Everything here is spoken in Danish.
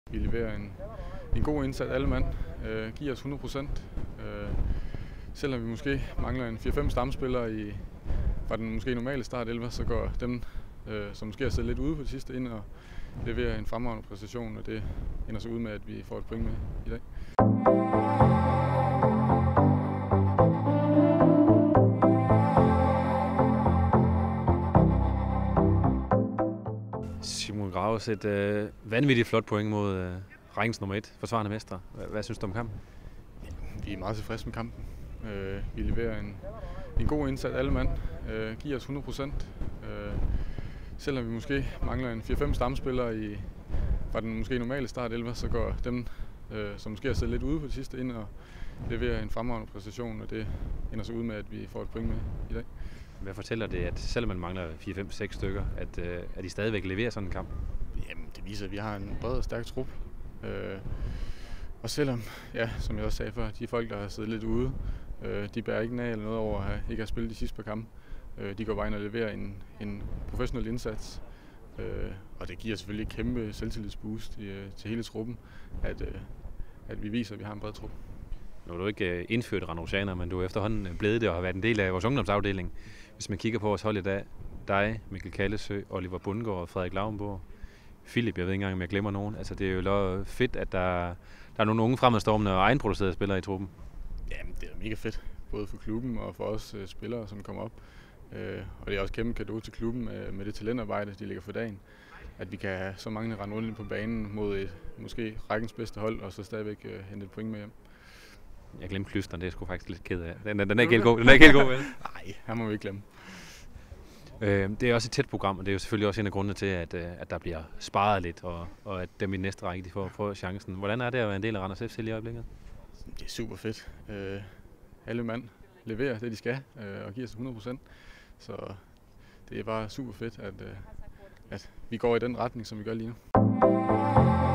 Vi leverer en god indsats, alle mand. Giver os 100%. Selvom vi måske mangler en 4-5 stamspillere fra den måske normale startelver, så går dem, som måske har siddet lidt ude på det sidste, ind og leverer en fremragende præstation, og det ender så ud med, at vi får et point med i dag. Simon Graves, et vanvittigt flot point mod rækkens nummer 1, forsvarende mestre. Hvad synes du om kampen? Vi er meget tilfredse med kampen. Vi leverer en god indsats, alle mand. Giver os 100%. Selvom vi måske mangler en 4-5 stamspillere fra den måske normale startelver, så går dem, som måske har siddet lidt ude på det sidste, ind og leverer en fremragende præstation, og det ender så ud med, at vi får et point med i dag. Hvad fortæller det, at selvom man mangler 4-5-6 stykker, at de stadigvæk leverer sådan en kamp? Jamen, det viser, at vi har en bred og stærk trup. Og selvom, ja, som jeg også sagde før, de folk, der har siddet lidt ude, de bærer ikke nag eller noget over at ikke have spillet de sidste par kampe. De går bare ind og leverer en professionel indsats. Og det giver selvfølgelig et kæmpe selvtillidsboost til hele truppen, at vi viser, at vi har en bred trup. Nu er du ikke indført randrusianer, men du er efterhånden blevet det og har været en del af vores ungdomsafdeling. Hvis man kigger på vores hold i dag, dig, Mikkel Kallesø, Oliver Bundgaard, Frederik Lauenborg, Philip, jeg ved ikke engang, om jeg glemmer nogen. Altså, det er jo fedt, at der er nogle unge fremadstormende og egenproducerede spillere i truppen. Jamen, det er mega fedt, både for klubben og for os spillere, som kommer op. Og det er også kæmpe cadeau til klubben med det talentarbejde, de lægger for dagen. At vi kan have så mange rende rundt på banen mod måske rækkens bedste hold, og så stadigvæk hente et point med hjem. Jeg glemte Klysteren, det er jeg sgu faktisk lidt ked af. Den er ikke helt god. Den er ikke helt god, vel? Nej, her må vi ikke glemme. Det er også et tæt program, og det er jo selvfølgelig også en af grundene til, at der bliver sparet lidt, og at dem i næste række, de får chancen. Hvordan er det at være en del af Randers FC lige i øjeblikket? Det er super fedt. Alle mand leverer det, de skal, og giver sig 100%. Så det er bare super fedt, at vi går i den retning, som vi gør lige nu.